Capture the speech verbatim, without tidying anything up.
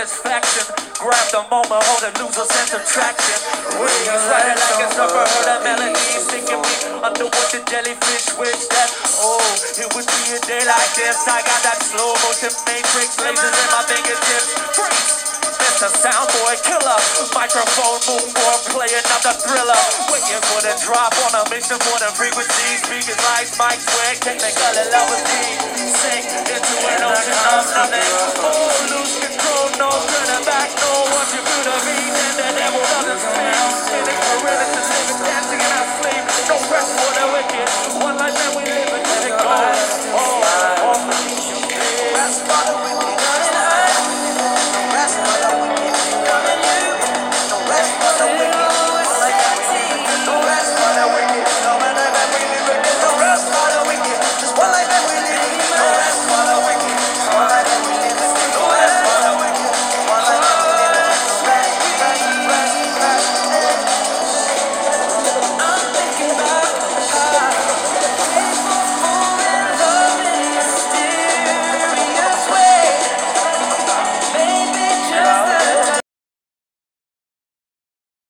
satisfaction. Grab the moment, hold it, lose a sense of traction. Waves riding like a surfer, heard a melody singing me underwater jellyfish. Wish that, oh, it would be a day like this. I got that slow motion matrix, lasers in my fingertips. Freeze, Mister Soundboy killer, microphone moonboard, play another thriller. Waiting for the drop on a mission for the frequencies. Speakers, lights, mics, swag, technical and levity. Sink into an ocean of nothing. Oh, lose control.